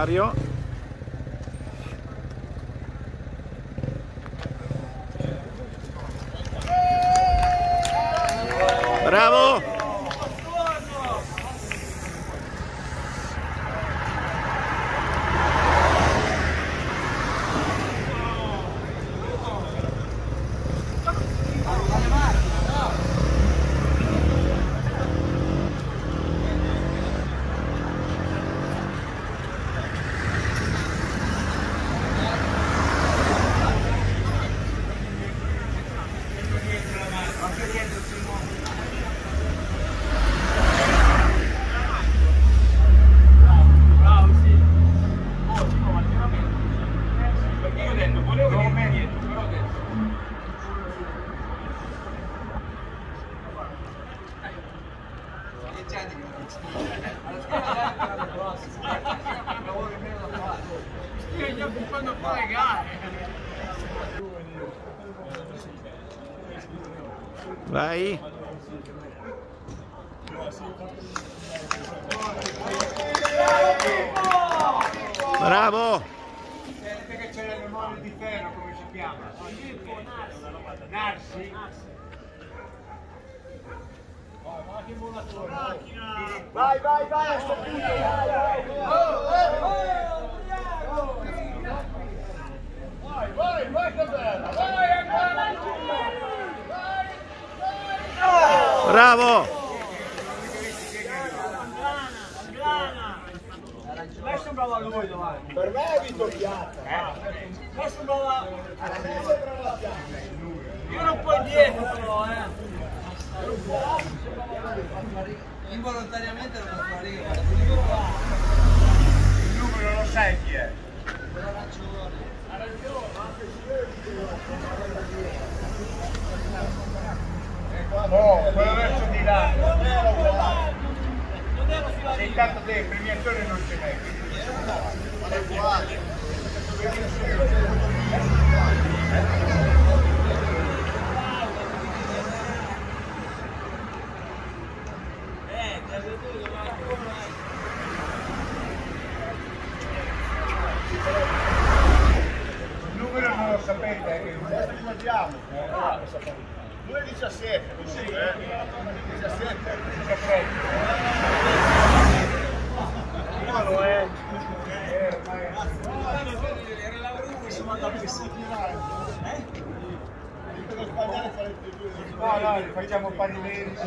Mario. Bravo! Vai. Bravo. Perché c'è le memorie di ferro, come si chiama? Narsi. Vai, vai, vai, a sto punto. Vai, vai, che bella. Vai, ancora. Bravo! Lei sembrava lui davanti. Per me è vittoriata. Lei sembrava... Io non puoi dietro però, Involontariamente lo fa sparire. Il numero lo sai chi è? Ha ragione. Oh, quello verso di là. Se intanto te il premiatore non ce n'è. È uguale. Il numero non lo sapete, che immaginiamo. 2,17, così, 17, buono, era la Roma, siamo andati a segnare. Per sbagliare fare tutti e due. No, no, facciamo pari meri.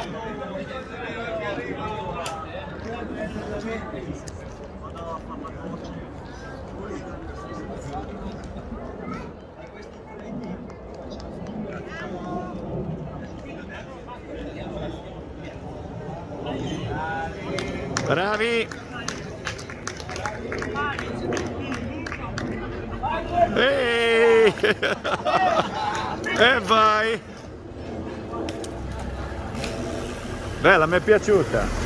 Bravi! Ehi! E vai! Bella, mi è piaciuta!